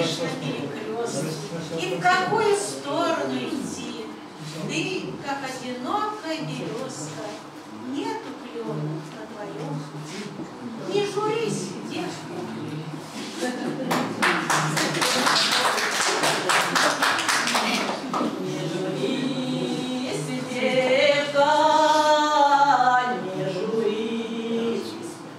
стоишь на перекрестке, и в какую сторону идти. Ты, как одинокая березка, нету клена на твоем пути. Не журись, девка. Не журись, девка, не журись,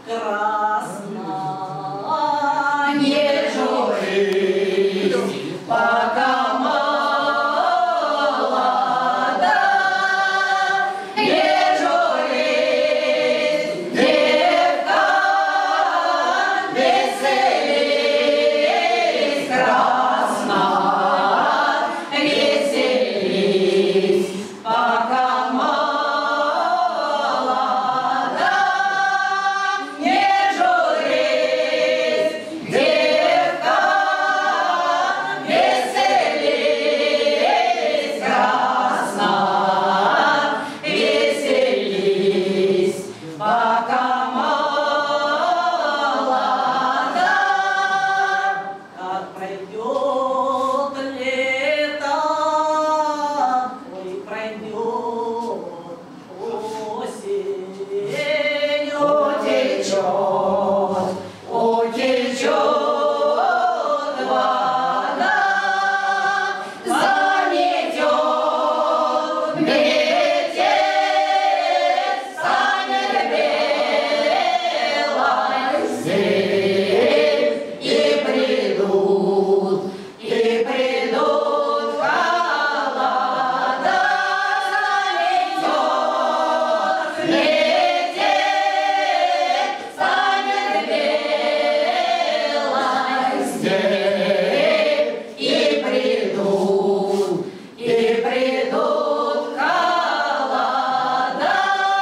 красная, не журись, пока молода, не журись, девка, веселись, красная, веселись, пока молода, не журись, девка, веселись, красная, веселись, пока молода. Как пройдет лето, ой, пройдет осень, утечет вода, заметет метель, станет белой степь, и придут холода, заметет метель, станет белой степь, и придут холода.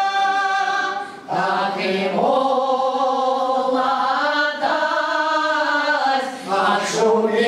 Так и молодость от